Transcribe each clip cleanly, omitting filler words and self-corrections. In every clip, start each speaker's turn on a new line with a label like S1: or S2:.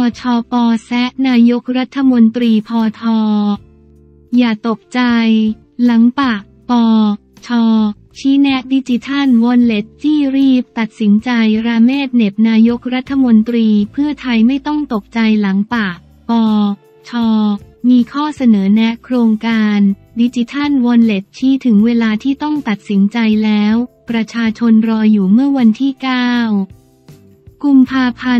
S1: ชป.แซะนายกรัฐมนตรีพท.อย่าตกใจหลังปากปช.ชี้แนะดิจิทัลวอลเล็ตที่รีบตัดสินใจราเมศเหน็บนายกรัฐมนตรีเพื่อไทยไม่ต้องตกใจหลังปากปช.มีข้อเสนอแนะโครงการดิจิทัลวอลเล็ตชี้ถึงเวลาที่ต้องตัดสินใจแล้วประชาชนรออยู่เมื่อวันที่ 9 กุมภาพันธ์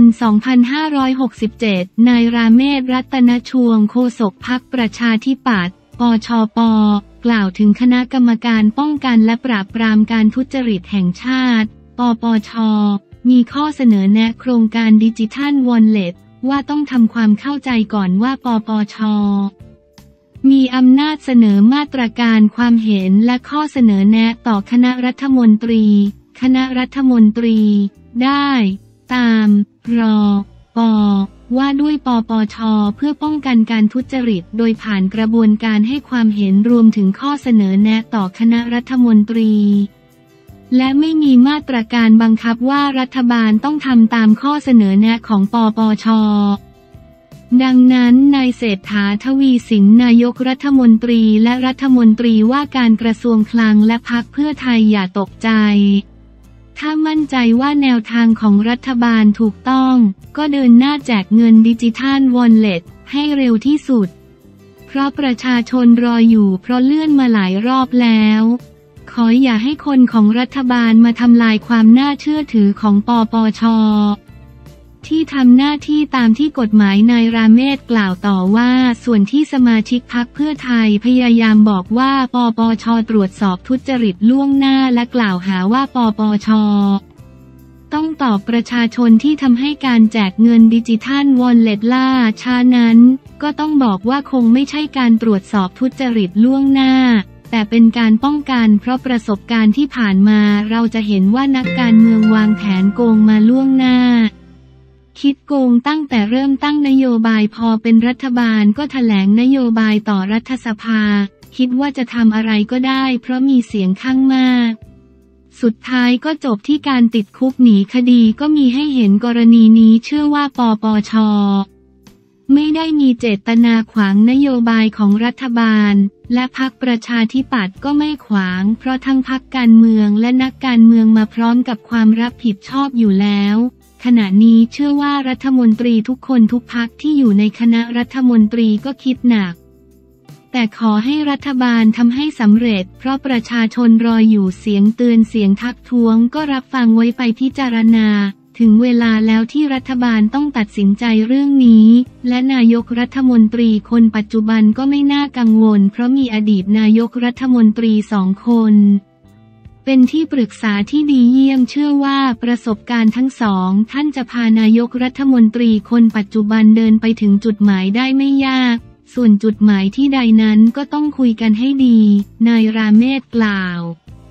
S1: 2567 นายราเมศ รัตนชวงศ์โฆษกพรรคประชาธิปัตย์ ปชป.กล่าวถึงคณะกรรมการป้องกันและปราบปรามการทุจริตแห่งชาติ ปปช.มีข้อเสนอแนะโครงการดิจิทัลวอลเล็ตว่าต้องทำความเข้าใจก่อนว่าปปช.มีอำนาจเสนอมาตรการความเห็นและข้อเสนอแนะต่อคณะรัฐมนตรีได้ตามรป.ว่าด้วยปปช.เพื่อป้องกันการทุจริตโดยผ่านกระบวนการให้ความเห็นรวมถึงข้อเสนอแนะต่อคณะรัฐมนตรีและไม่มีมาตรการบังคับว่ารัฐบาลต้องทำตามข้อเสนอแนะของปปช.ดังนั้นนายเศรษฐา ทวีสินนายกรัฐมนตรีและรัฐมนตรีว่าการกระทรวงคลังและพรรคเพื่อไทยอย่าตกใจถ้ามั่นใจว่าแนวทางของรัฐบาลถูกต้องก็เดินหน้าแจกเงินดิจิทัลวอลเล็ตให้เร็วที่สุดเพราะประชาชนรออยู่เพราะเลื่อนมาหลายรอบแล้วขออย่าให้คนของรัฐบาลมาทำลายความน่าเชื่อถือของปปช.ที่ทำหน้าที่ตามที่กฎหมายนายราเมศกล่าวต่อว่าส่วนที่สมาชิกพรรคเพื่อไทยพยายามบอกว่าปปช.ตรวจสอบทุจริตล่วงหน้าและกล่าวหาว่าปปช.ต้องตอบประชาชนที่ทำให้การแจกเงินดิจิทัลวอลเล็ตล่าช้านั้นก็ต้องบอกว่าคงไม่ใช่การตรวจสอบทุจริตล่วงหน้าแต่เป็นการป้องกันเพราะประสบการณ์ที่ผ่านมาเราจะเห็นว่านักการเมืองวางแผนโกงมาล่วงหน้าคิดโกงตั้งแต่เริ่มตั้งนโยบายพอเป็นรัฐบาลก็แถลงนโยบายต่อรัฐสภาคิดว่าจะทำอะไรก็ได้เพราะมีเสียงข้างมากสุดท้ายก็จบที่การติดคุกหนีคดีก็มีให้เห็นกรณีนี้เชื่อว่าปปช.ไม่ได้มีเจตนาขวางนโยบายของรัฐบาลและพรรคประชาธิปัตย์ก็ไม่ขวางเพราะทั้งพรรคการเมืองและนักการเมืองมาพร้อมกับความรับผิดชอบอยู่แล้วขณะนี้เชื่อว่ารัฐมนตรีทุกคนทุกพรรคที่อยู่ในคณะรัฐมนตรีก็คิดหนักแต่ขอให้รัฐบาลทำให้สำเร็จเพราะประชาชนรออยู่เสียงเตือนเสียงทักท้วงก็รับฟังไว้ไปพิจารณาถึงเวลาแล้วที่รัฐบาลต้องตัดสินใจเรื่องนี้และนายกรัฐมนตรีคนปัจจุบันก็ไม่น่ากังวลเพราะมีอดีตนายกรัฐมนตรี2 คนเป็นที่ปรึกษาที่ดีเยี่ยมเชื่อว่าประสบการณ์ทั้งสองท่านจะพานายกรัฐมนตรีคนปัจจุบันเดินไปถึงจุดหมายได้ไม่ยากส่วนจุดหมายที่ใดนั้นก็ต้องคุยกันให้ดีนายราเมศกล่าว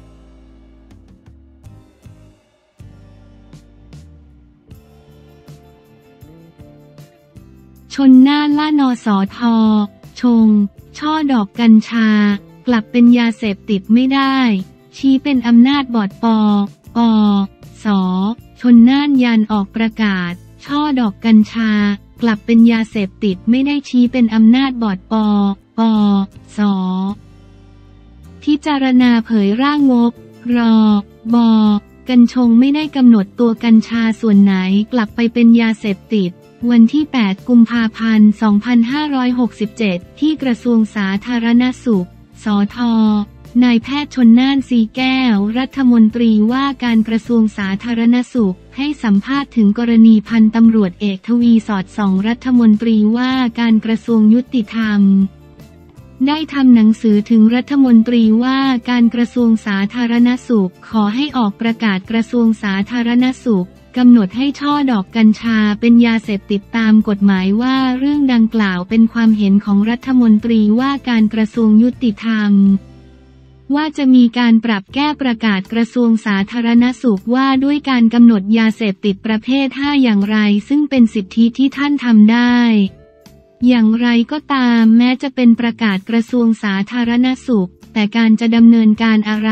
S1: ชนน่านล่านสท.ชงช่อดอกกัญชากลับเป็นยาเสพติดไม่ได้ชี้เป็นอำนาจบอร์ดปส.ชนน่านยันออกประกาศช่อดอกกัญชากลับเป็นยาเสพติดไม่ได้ชี้เป็นอำนาจบอร์ดปส.พิจารณาเผยร่างงบรบ.กัญชงไม่ได้กำหนดตัวกัญชาส่วนไหนกลับไปเป็นยาเสพติดวันที่ 8 กุมภาพันธ์ 2567 ที่กระทรวงสาธารณสุข สท.นายแพทย์ชลน่าน สีแก้วรัฐมนตรีว่าการกระทรวงสาธารณสุขให้สัมภาษณ์ถึงกรณีพันตำรวจเอกทวีสอดส่องรัฐมนตรีว่าการกระทรวงยุติธรรมได้ทำหนังสือถึงรัฐมนตรีว่าการกระทรวงสาธารณสุขขอให้ออกประกาศกระทรวงสาธารณสุขกำหนดให้ช่อดอกกัญชาเป็นยาเสพติดตามกฎหมายว่าเรื่องดังกล่าวเป็นความเห็นของรัฐมนตรีว่าการกระทรวงยุติธรรมว่าจะมีการปรับแก้ประกาศกระทรวงสาธารณสุขว่าด้วยการกำหนดยาเสพติดประเภท 5อย่างไรซึ่งเป็นสิทธิที่ท่านทำได้อย่างไรก็ตามแม้จะเป็นประกาศกระทรวงสาธารณสุขแต่การจะดำเนินการอะไร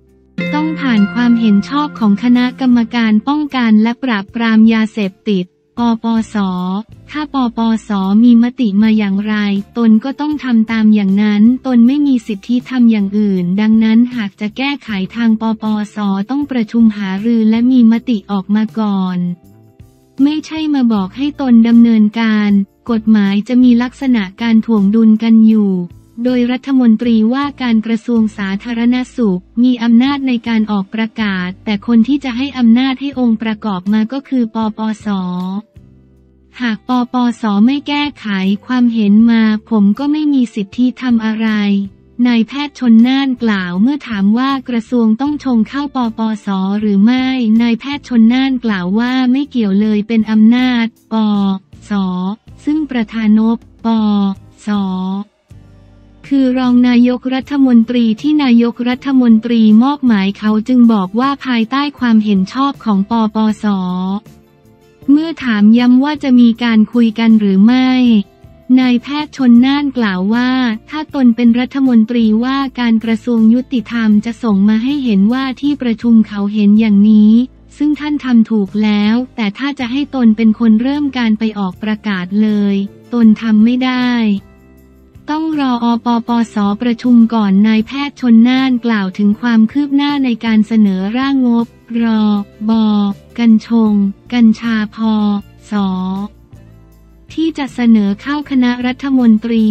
S1: ต้องผ่านความเห็นชอบของคณะกรรมการป้องกันและปราบปรามยาเสพติดปปส.ถ้าปปส.มีมติมาอย่างไรตนก็ต้องทำตามอย่างนั้นตนไม่มีสิทธิทำอย่างอื่นดังนั้นหากจะแก้ไขทางปปส.ต้องประชุมหารือและมีมติออกมาก่อนไม่ใช่มาบอกให้ตนดำเนินการกฎหมายจะมีลักษณะการถ่วงดุลกันอยู่โดยรัฐมนตรีว่าการกระทรวงสาธารณสุขมีอำนาจในการออกประกาศแต่คนที่จะให้อำนาจให้องค์ประกอบมาก็คือปปส.หากปปส.ไม่แก้ไขความเห็นมาผมก็ไม่มีสิทธิทำอะไรนายแพทย์ชลน่านกล่าวเมื่อถามว่ากระทรวงต้องชงเข้าปปส.หรือไม่นายแพทย์ชลน่านกล่าวว่าไม่เกี่ยวเลยเป็นอำนาจปส.ซึ่งประธานปส.คือรองนายกรัฐมนตรีที่นายกรัฐมนตรีมอบหมายเขาจึงบอกว่าภายใต้ความเห็นชอบของปปส.เมื่อถามย้ำว่าจะมีการคุยกันหรือไม่นายแพทย์ชลน่านกล่าวว่าถ้าตนเป็นรัฐมนตรีว่าการกระทรวงยุติธรรมจะส่งมาให้เห็นว่าที่ประชุมเขาเห็นอย่างนี้ซึ่งท่านทำถูกแล้วแต่ถ้าจะให้ตนเป็นคนเริ่มการไปออกประกาศเลยตนทำไม่ได้ต้องรอปปส.ประชุมก่อนนายแพทย์ชลน่านกล่าวถึงความคืบหน้าในการเสนอร่างงบรบ.กัญชงกัญชาพ.ส.ที่จะเสนอเข้าคณะรัฐมนตรี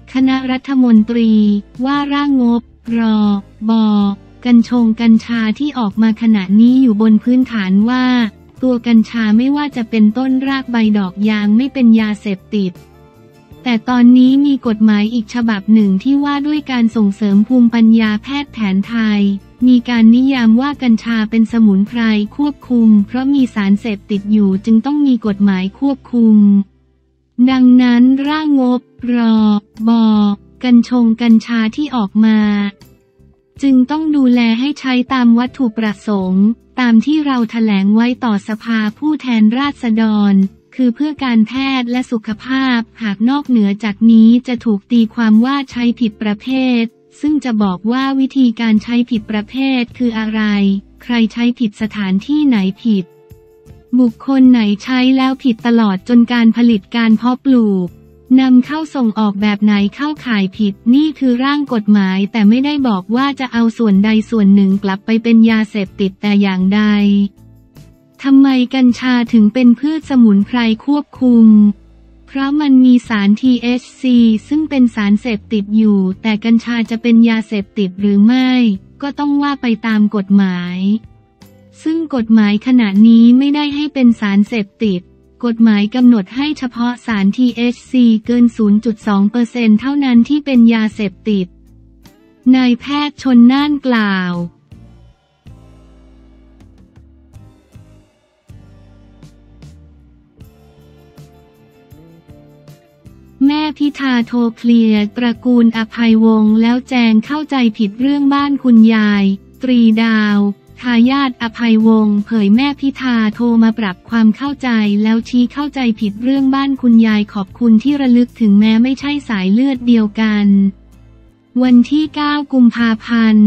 S1: ว่าร่างงบรบ.กัญชงกัญชาที่ออกมาขณะนี้อยู่บนพื้นฐานว่าตัวกัญชาไม่ว่าจะเป็นต้นรากใบดอกยางไม่เป็นยาเสพติดแต่ตอนนี้มีกฎหมายอีกฉบับหนึ่งที่ว่าด้วยการส่งเสริมภูมิปัญญาแพทย์แผนไทยมีการนิยามว่ากัญชาเป็นสมุนไพรควบคุมเพราะมีสารเสพติดอยู่จึงต้องมีกฎหมายควบคุมดังนั้นร่างงบรบ.กัญชงกัญชาที่ออกมาจึงต้องดูแลให้ใช้ตามวัตถุประสงค์ตามที่เราแถลงไว้ต่อสภาผู้แทนราษฎรคือเพื่อการแพทย์และสุขภาพหากนอกเหนือจากนี้จะถูกตีความว่าใช้ผิดประเภทซึ่งจะบอกว่าวิธีการใช้ผิดประเภทคืออะไรใครใช้ผิดสถานที่ไหนผิดบุคคลไหนใช้แล้วผิดตลอดจนการผลิตการเพาะปลูกนำเข้าส่งออกแบบไหนเข้าข่ายผิดนี่คือร่างกฎหมายแต่ไม่ได้บอกว่าจะเอาส่วนใดส่วนหนึ่งกลับไปเป็นยาเสพติดแต่อย่างใดทำไมกัญชาถึงเป็นพืชสมุนไพรควบคุมเพราะมันมีสาร THC ซึ่งเป็นสารเสพติดอยู่แต่กัญชาจะเป็นยาเสพติดหรือไม่ก็ต้องว่าไปตามกฎหมายซึ่งกฎหมายขณะนี้ไม่ได้ให้เป็นสารเสพติดกฎหมายกำหนดให้เฉพาะสาร THC เกิน 0.2% เท่านั้นที่เป็นยาเสพติดนายแพทย์ชลน่านกล่าวแม่พิธาโทรเคลียร์ตระกูลอภัยวงศ์แล้วแจงเข้าใจผิดเรื่องบ้านคุณยายตรีดาวทายาทอภัยวงศ์เผยแม่พิธาโทรมาปรับความเข้าใจแล้วชี้เข้าใจผิดเรื่องบ้านคุณยายขอบคุณที่ระลึกถึงแม้ไม่ใช่สายเลือดเดียวกันวันที่ 9 กุมภาพันธ์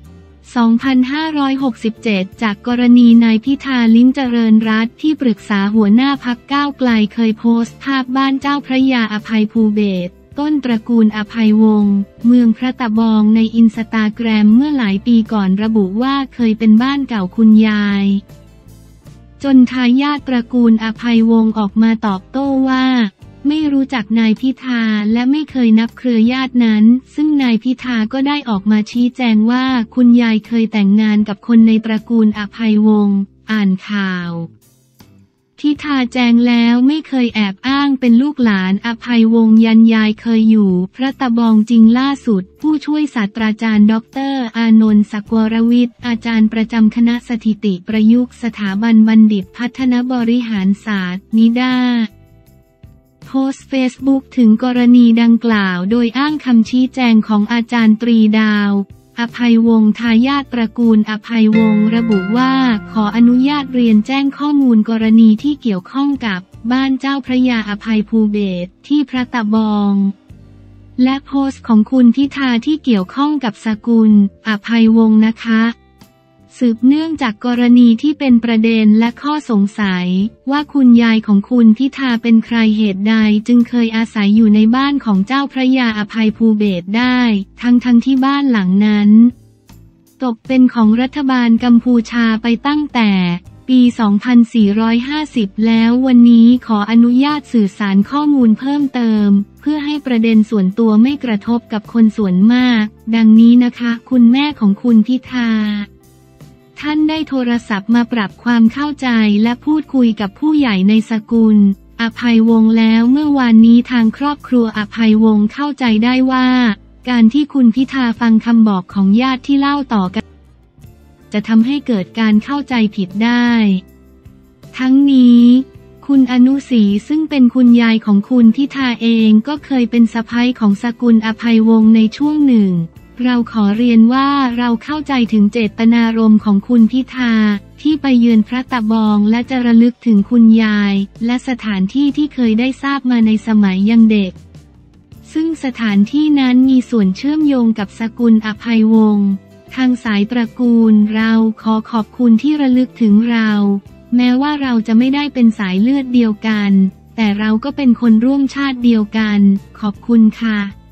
S1: 2567 จากกรณีนายพิธาลิ้มเจริญรัตน์ที่ปรึกษาหัวหน้าพรรคก้าวไกลเคยโพสต์ภาพบ้านเจ้าพระยาอภัยภูเบศรต้นตระกูลอภัยวงศ์เมืองพระตะบองในอินสตาแกรมเมื่อหลายปีก่อนระบุว่าเคยเป็นบ้านเก่าคุณยายจนทายาทตระกูลอภัยวงศ์ออกมาตอบโต้ว่าไม่รู้จักนายพิธาและไม่เคยนับเครือญาตินั้นซึ่งนายพิธาก็ได้ออกมาชี้แจงว่าคุณยายเคยแต่งงานกับคนในตระกูลอภัยวงศ์อ่านข่าวพิธาแจงแล้วไม่เคยแอบอ้างเป็นลูกหลานอภัยวงศ์ยันยายเคยอยู่พระตะบองจริงล่าสุดผู้ช่วยศาสตราจารย์ดร.อานนท์ศักวรวิทย์อาจารย์ประจำคณะสถิติประยุกต์สถาบันบัณฑิตพัฒนบริหารศาสตร์นิด้าโพสต์เฟซบุ๊กถึงกรณีดังกล่าวโดยอ้างคำชี้แจงของอาจารย์ตรีดาวอภัยวงศ์ทายาทตระกูลอภัยวงศ์ระบุว่าขออนุญาตเรียนแจ้งข้อมูลกรณีที่เกี่ยวข้องกับบ้านเจ้าพระยาอภัยภูเบศรที่พระตะบองและโพสต์ของคุณพิธาที่เกี่ยวข้องกับสกุลอภัยวงศ์นะคะสืบเนื่องจากกรณีที่เป็นประเด็นและข้อสงสัยว่าคุณยายของคุณพิธาเป็นใครเหตุใดจึงเคยอาศัยอยู่ในบ้านของเจ้าพระยาอภัยภูเบศรได้ทั้งที่บ้านหลังนั้นตกเป็นของรัฐบาลกัมพูชาไปตั้งแต่ปี 2450 แล้ววันนี้ขออนุญาตสื่อสารข้อมูลเพิ่มเติมเพื่อให้ประเด็นส่วนตัวไม่กระทบกับคนส่วนมากดังนี้นะคะคุณแม่ของคุณพิธาท่านได้โทรศัพท์มาปรับความเข้าใจและพูดคุยกับผู้ใหญ่ในสกุลอภัยวงศ์แล้วเมื่อวานนี้ทางครอบครัวอภัยวงศ์เข้าใจได้ว่าการที่คุณพิธาฟังคำบอกของญาติที่เล่าต่อกันจะทำให้เกิดการเข้าใจผิดได้ทั้งนี้คุณอนุศรีซึ่งเป็นคุณยายของคุณพิธาเองก็เคยเป็นสะใภ้ของสกุลอภัยวงศ์ในช่วงหนึ่งเราขอเรียนว่าเราเข้าใจถึงเจตนารมณ์ของคุณพิธาที่ไปเยือนพระตะบองและจะระลึกถึงคุณยายและสถานที่ที่เคยได้ทราบมาในสมัยยังเด็กซึ่งสถานที่นั้นมีส่วนเชื่อมโยงกับสกุลอภัยวงศ์ทางสายตระกูลเราขอขอบคุณที่ระลึกถึงเราแม้ว่าเราจะไม่ได้เป็นสายเลือดเดียวกันแต่เราก็เป็นคนร่วมชาติเดียวกันขอบคุณค่ะ